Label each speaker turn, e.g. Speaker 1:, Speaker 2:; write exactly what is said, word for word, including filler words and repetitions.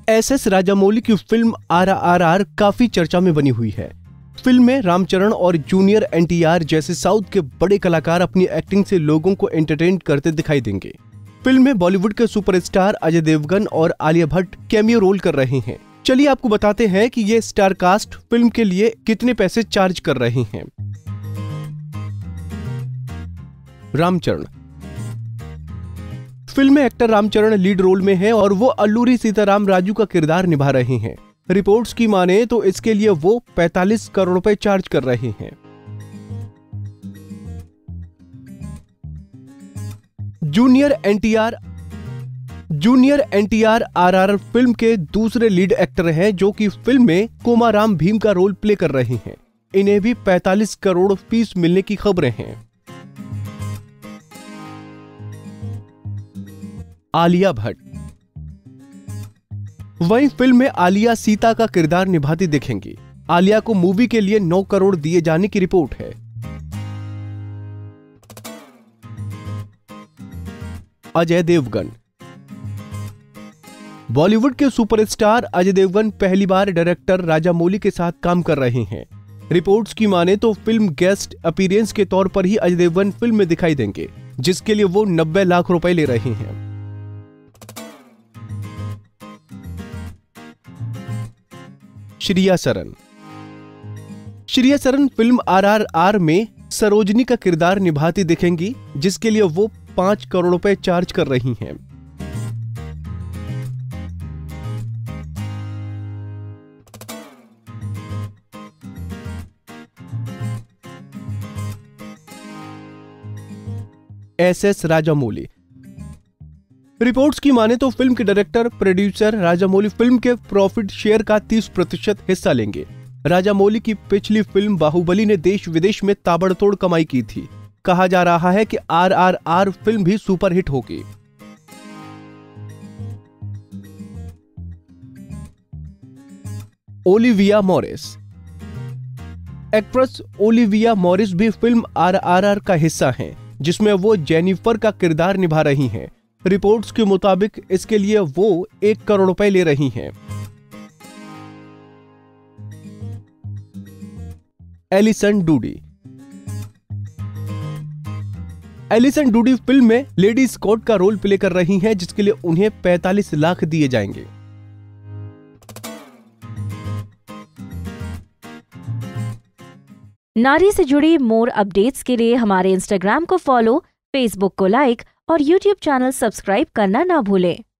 Speaker 1: S S Rajamouli की film R R are काफी चर्चा में बनी हुई है। फिल्म में रामचरण और जूनियर एन टी आर जैसे साउथ के बड़े कलाकार अपनी एक्टिंग से लोगों को एंटरटेन करते दिखाई देंगे। फिल्म में बॉलीवुड के सुपरस्टार अजय देवगन और आलिया भट्ट कैमियो रोल कर रहे हैं। चलिए आपको बताते हैं कि ये स्टार कास्ट फिल्म के लिए कितने पैसे चार्ज कर रहे हैं। रामचरण। फिल्म में एक्टर रामचरण लीड रोल में है और वो अल्लूरी सीताराम राजू का किरदार निभा रहे हैं। रिपोर्ट्स की माने तो इसके लिए वो पैंतालीस करोड़ रुपए चार्ज कर रहे हैं। Junior N T R junior N T R R R film के दूसरे लीड एक्टर हैं, जो कि फिल्म में कोमाराम भीम का रोल प्ले कर रहे हैं। इन्हें भी पैंतालीस करोड़ फीस मिलने की खबरें हैं। आलिया भट्ट। वहीं फिल्म में आलिया सीता का किरदार निभाती दिखेंगी। आलिया को मूवी के लिए नौ करोड़ दिए जाने की रिपोर्ट है। अजय देवगन। बॉलीवुड के सुपरस्टार अजय देवगन पहली बार डायरेक्टर राजामौली के साथ काम कर रहे हैं। रिपोर्ट्स की माने तो फिल्म गेस्ट अपीयरेंस के तौर पर ही अजय देवगन फिल्म में दिखाई देंगे, जिसके लिए वो नब्बे लाख रुपए ले रहे हैं। Shriya Saran. Shriya Saran film R R R में सरोजनी का किरदार निभाती दिखेंगी, जिसके लिए वो पांच करोड़ रुपए चार्ज कर रही हैं। S S Rajamouli. रिपोर्ट्स की माने तो फिल्म के डायरेक्टर प्रोड्यूसर राजामौली फिल्म के प्रॉफिट शेयर का तीस प्रतिशत हिस्सा लेंगे। राजामौली की पिछली फिल्म बाहुबली ने देश विदेश में ताबड़तोड़ कमाई की थी। कहा जा रहा है कि आर आर आर फिल्म भी सुपरहिट होगी। Olivia Morris. Actress Olivia Morris भी फिल्म आर आर आर का हिस्सा हैं, जिसमें वो जेनिफर का किरदार निभा रही हैं। रिपोर्ट्स के मुताबिक इसके लिए वो एक करोड़ रुपए ले रही हैं। Alison Doody. Alison Doody film में लेडी स्कॉट का रोल प्ले कर रही हैं, जिसके लिए उन्हें पैंतालीस लाख दिए जाएंगे।
Speaker 2: नारी से जुड़ी मोर अपडेट्स के लिए हमारे इंस्टाग्राम को फॉलो, फेसबुक को लाइक और यूट्यूब चैनल सब्सक्राइब करना ना भूलें।